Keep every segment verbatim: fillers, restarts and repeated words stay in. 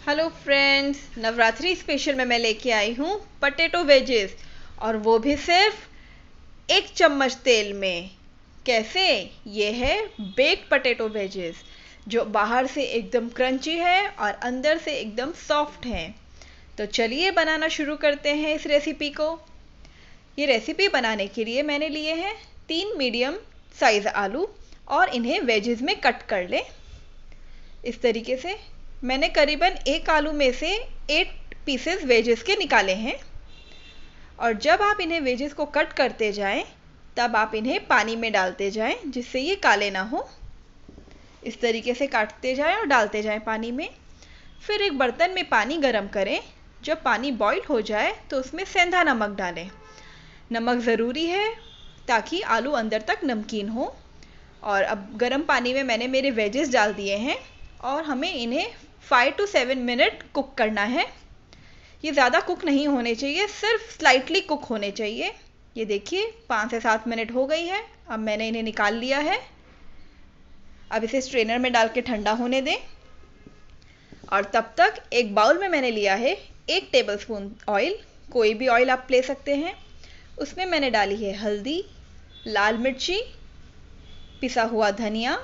Hello friends, Navratri special में मैं लेके आई हूँ पटेटो वेजेस, और वो भी सिर्फ एक चम्मच तेल में। कैसे? ये है बेक्ड पटेटो वेजेस, जो बाहर से एकदम क्रंची है और अंदर से एकदम सॉफ्ट है। तो चलिए बनाना शुरू करते हैं इस रेसिपी को। ये रेसिपी बनाने के लिए मैंने लिए हैं तीन मीडियम साइज़ आलू, और इन्हें वेजेस में कट कर लें। इस तरीके से मैंने करीबन एक आलू में से एट पीसेस वेजेस के निकाले हैं। और जब आप इन्हें वेजेस को कट करते जाएं, तब आप इन्हें पानी में डालते जाएं, जिससे ये काले ना हो। इस तरीके से काटते जाएं और डालते जाएं पानी में। फिर एक बर्तन में पानी गरम करें। जब पानी बॉईल हो जाए तो उसमें सेंधा नमक डालें। नमक ज़रूरी है ताकि आलू अंदर तक नमकीन हो। और अब गरम पानी में मैंने मेरे वेजेस डाल दिए हैं, और हमें इन्हें five to seven minute cook करना है। ये ज़्यादा कुक नहीं होने चाहिए, सिर्फ स्लाइटली कुक होने चाहिए। ये देखिए पाँच से सात मिनट हो गई है। अब मैंने इन्हें निकाल लिया है। अब इसे स्ट्रेनर में डाल के ठंडा होने दें। और तब तक एक बाउल में मैंने लिया है एक टेबलस्पून ऑयल, कोई भी ऑयल आप ले सकते हैं। उसमें मैंने डाली है हल्दी, लाल मिर्ची, पिसा हुआ धनिया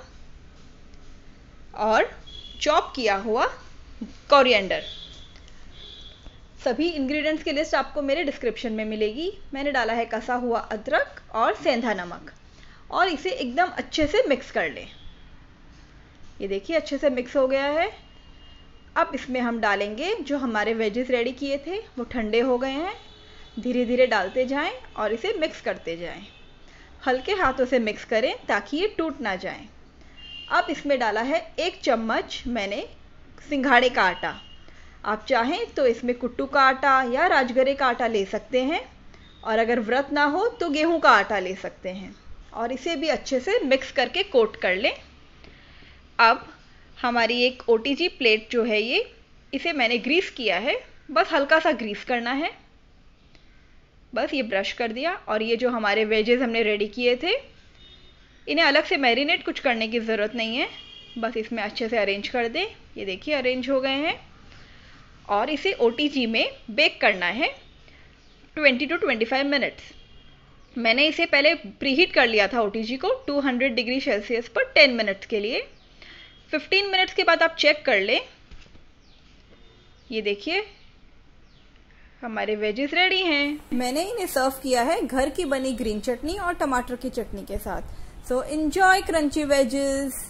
और चॉप किया हुआ कोरिएंडर। सभी इंग्रेडिएंट्स की लिस्ट आपको मेरे डिस्क्रिप्शन में मिलेगी। मैंने डाला है कसा हुआ अदरक और सेंधा नमक, और इसे एकदम अच्छे से मिक्स कर लें। ये देखिए अच्छे से मिक्स हो गया है। अब इसमें हम डालेंगे जो हमारे वेजेस रेडी किए थे, वो ठंडे हो गए हैं। धीरे धीरे डालते जाएं और इसे मिक्स करते जाएं। हल्के हाथों से मिक्स करें ताकि ये टूट ना जाए। अब इसमें डाला है एक चम्मच मैंने सिंघाड़े का आटा। आप चाहें तो इसमें कुट्टू का आटा या राजगरे का आटा ले सकते हैं, और अगर व्रत ना हो तो गेहूं का आटा ले सकते हैं। और इसे भी अच्छे से मिक्स करके कोट कर लें। अब हमारी एक ओटीजी प्लेट जो है ये, इसे मैंने ग्रीस किया है। बस हल्का सा ग्रीस करना है, बस ये ब्रश कर दिया। और ये जो हमारे वेजेस हमने रेडी किए थे, इन्हें अलग से मैरिनेट कुछ करने की ज़रूरत नहीं है, बस इसमें अच्छे से अरेंज कर दें। ये देखिए अरेंज हो गए हैं। और इसे ओटीजी में बेक करना है twenty to twenty five minutes. मैंने इसे पहले प्रीहीट कर लिया था ओटीजी को टू हंड्रेड डिग्री सेल्सियस पर टेन मिनट्स के लिए। फिफ्टीन मिनट्स के बाद आप चेक कर लें। ये देखिए हमारे वेजेस रेडी हैं। मैंने इन्हें सर्व किया है घर की बनी ग्रीन चटनी और टमाटर की चटनी के साथ। So enjoy crunchy wages.